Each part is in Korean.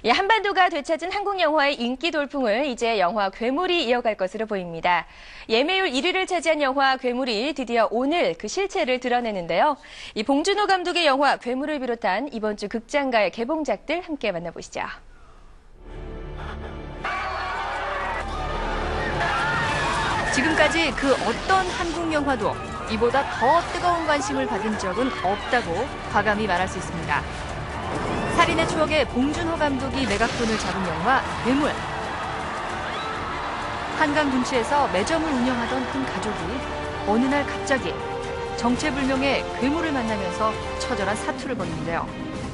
예, 한반도가 되찾은 한국 영화의 인기 돌풍을 이제 영화 괴물이 이어갈 것으로 보입니다. 예매율 1위를 차지한 영화 괴물이 드디어 오늘 그 실체를 드러내는데요. 이 봉준호 감독의 영화 괴물을 비롯한 이번 주 극장가의 개봉작들 함께 만나보시죠. 지금까지 그 어떤 한국 영화도 이보다 더 뜨거운 관심을 받은 적은 없다고 과감히 말할 수 있습니다. 살인의 추억에 봉준호 감독이 매각본을 잡은 영화 괴물. 한강 둔치에서 매점을 운영하던 한 가족이 어느 날 갑자기 정체불명의 괴물을 만나면서 처절한 사투를 벌이는데요.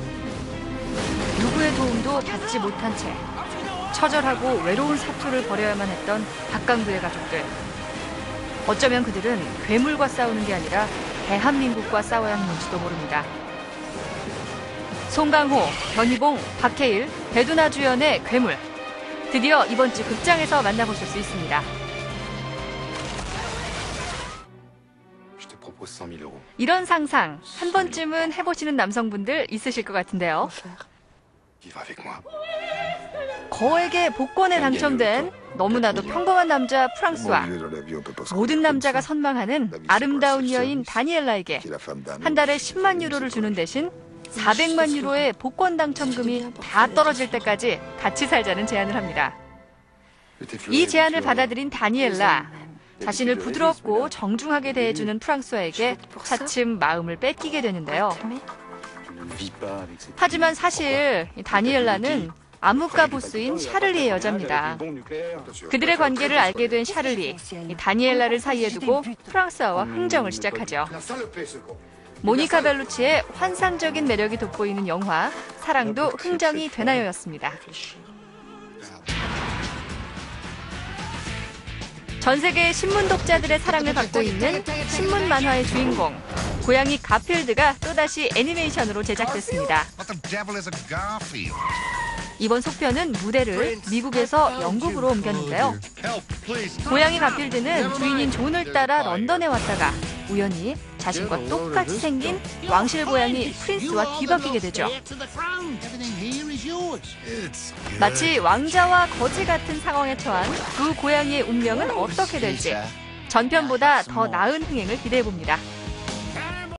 누구의 도움도 받지 못한 채 처절하고 외로운 사투를 벌여야만 했던 박강두의 가족들. 어쩌면 그들은 괴물과 싸우는 게 아니라 대한민국과 싸워야 하는지도 모릅니다. 송강호, 변희봉, 박해일, 배두나 주연의 괴물. 드디어 이번 주 극장에서 만나보실 수 있습니다. 이런 상상 한 번쯤은 해보시는 남성분들 있으실 것 같은데요. 거액의 복권에 당첨된 너무나도 평범한 남자 프랑스와 모든 남자가 선망하는 아름다운 여인 다니엘라에게 한 달에 10만 유로를 주는 대신 400만 유로의 복권 당첨금이 다 떨어질 때까지 같이 살자는 제안을 합니다. 이 제안을 받아들인 다니엘라, 자신을 부드럽고 정중하게 대해주는 프랑스와에게 차츰 마음을 뺏기게 되는데요. 하지만 사실 다니엘라는 암흑가 보스인 샤를리의 여자입니다. 그들의 관계를 알게 된 샤를리, 다니엘라를 사이에 두고 프랑스와와 흥정을 시작하죠. 모니카 벨루치의 환상적인 매력이 돋보이는 영화 사랑도 흥정이 되나요였습니다. 전 세계 신문 독자들의 사랑을 받고 있는 신문 만화의 주인공 고양이 가필드가 또다시 애니메이션으로 제작됐습니다. 이번 속편은 무대를 미국에서 영국으로 옮겼는데요. 고양이 가필드는 주인인 존을 따라 런던에 왔다가 우연히 자신과 똑같이 생긴 왕실 고양이 프린스와 뒤바뀌게 되죠. 마치 왕자와 거지 같은 상황에 처한 두 고양이의 운명은 어떻게 될지 전편보다 더 나은 흥행을 기대해봅니다.